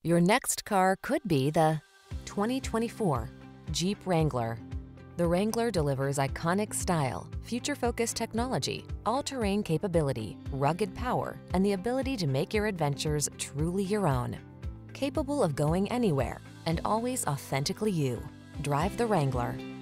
Your next car could be the 2024 Jeep Wrangler. The Wrangler delivers iconic style, future-focused technology, all-terrain capability, rugged power, and the ability to make your adventures truly your own. Capable of going anywhere and always authentically you. Drive the Wrangler.